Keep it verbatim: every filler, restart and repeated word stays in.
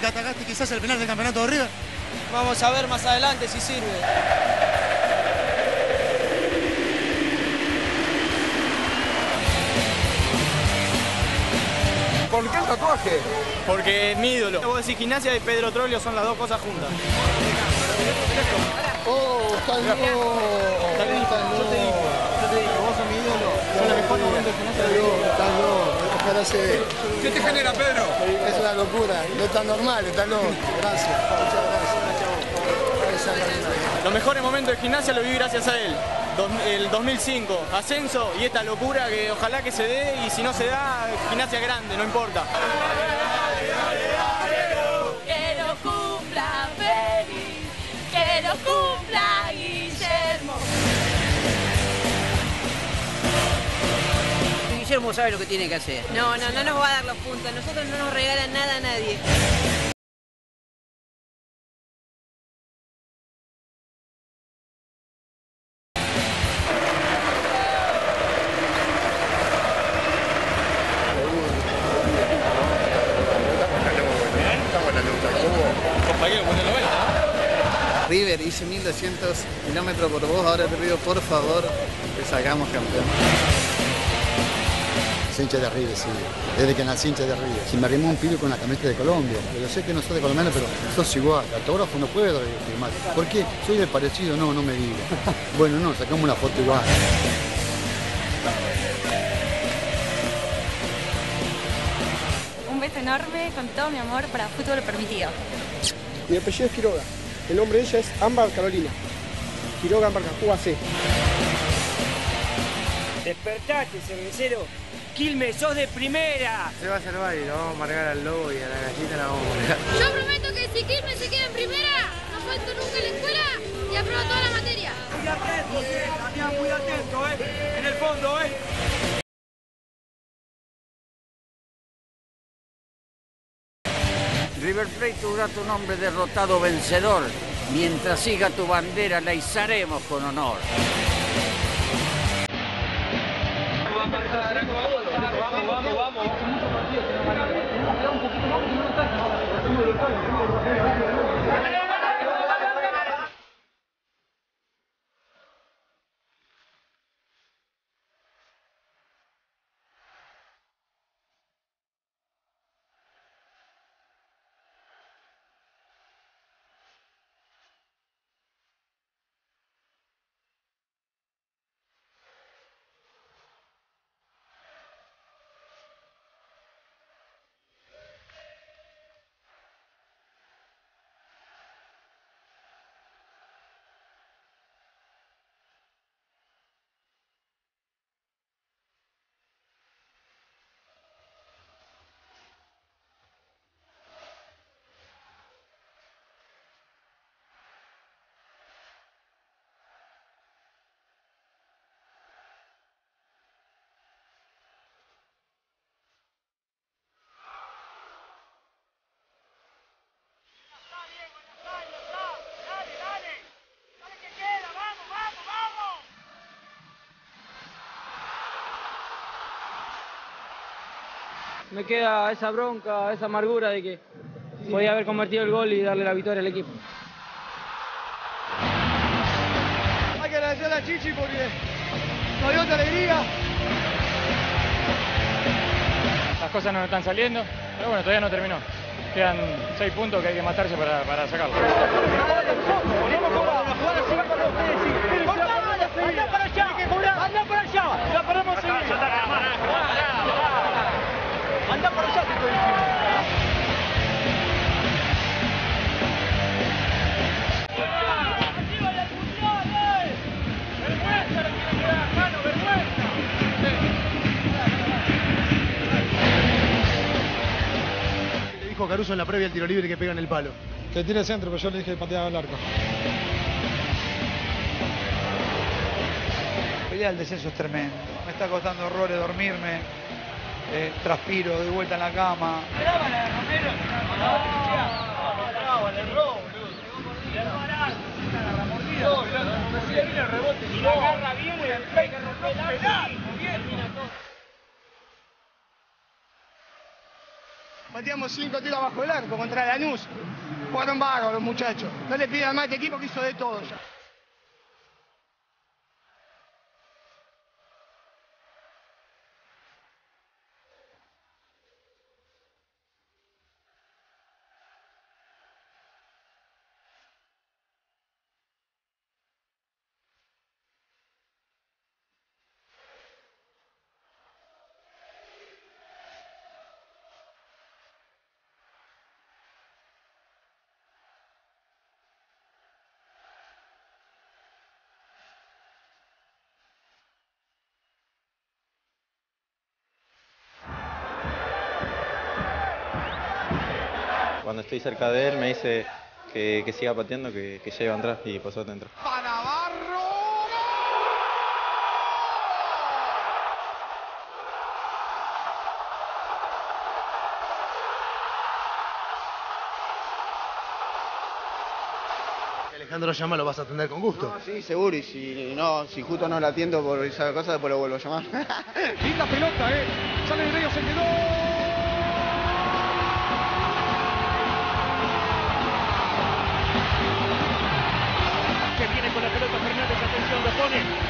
que atacaste quizás el final del campeonato de River? Vamos a ver más adelante si sirve. ¿Por qué el tatuaje? Porque es mi ídolo. Vos decís Gimnasia y Pedro Troglio son las dos cosas juntas. ¡Oh, está loco! Yo te digo, yo te digo, vos sos mi ídolo. Son los mejores momentos de Gimnasia. Está loco, está loco. Ojalá se ve. ¿Qué te genera, Pedro? Es una locura. No está normal, está loco. Gracias, muchas gracias. Los mejores momentos de Gimnasia los viví gracias a él. El dos mil cinco, ascenso y esta locura que ojalá que se dé, y si no se da, Gimnasia grande, no importa. Que lo cumpla feliz, que lo cumpla Guillermo. Guillermo sabe lo que tiene que hacer. No, no, no nos va a dar los puntos. Nosotros no nos regalan nada a nadie. River, hice mil doscientos kilómetros por vos, ahora te pido por favor que salgamos campeón. Soy hincha de River, sí. Desde que nací hincha de River. Si me arrimó un pibe con la camiseta de Colombia, pero sé que no sos de colombiano, pero sos igual. Autógrafo no puedo firmar. ¿Por qué? ¿Soy de parecido? No, no me digas. Bueno, no, sacamos una foto igual. Un beso enorme con todo mi amor para Fútbol Permitido. Mi apellido es Quiroga. El nombre de ella es Ámbar Carolina. Quiroga Ámbar Cajúa C. Despertate, cervecero. Quilmes, sos de primera. Se va a hacer baile, lo vamos a amargar al lobo y a la gallina la vamos a amargar. Yo prometo que si Quilmes se queda en primera, no falto nunca en la escuela y apruebo toda la materia. Muy atento, eh. Damián, muy atento, eh. En el fondo, eh. River Plate tendrá tu nombre derrotado vencedor. Mientras siga tu bandera, la izaremos con honor. Vamos, vamos, vamos. Me queda esa bronca, esa amargura de que podía haber convertido el gol y darle la victoria al equipo. Hay que agradecer a Chichi porque nos dio otra alegría. Las cosas no están saliendo, pero bueno, todavía no terminó. Quedan seis puntos que hay que matarse para, para sacarlo. ¡Anda para allá! ¡Anda para allá! ¡Ya podemos seguir! ¡Anda para allá! Le dijo Caruso en la previa al tiro libre que pega en el palo. Que tire el centro, pero yo le dije que pateaba al arco. La pelea del descenso es tremendo. Me está costando horrores dormirme. Eh, transpiro, doy vuelta en la cama. ¿Esperaba la de Romero? No, no, le erró, le erró la mordida. No, le viene el rebote. Y la agarra bien, el peine, penal. Bien. Pateamos cinco tiros abajo del arco contra Lanús. Fueron bárbaros los muchachos. No le pidan más a este equipo que hizo de todo ya. Cuando estoy cerca de él me dice que, que siga pateando, que, que ya iba a entrar y pasó adentro. Alejandro llama, lo vas a atender con gusto. No, sí, seguro, y si no, si justo no la atiendo por esa cosa, después lo vuelvo a llamar. Linda pelota, eh. Sale el medio, se quedó. Que viene con la pelota Fernández, atención, lo pone.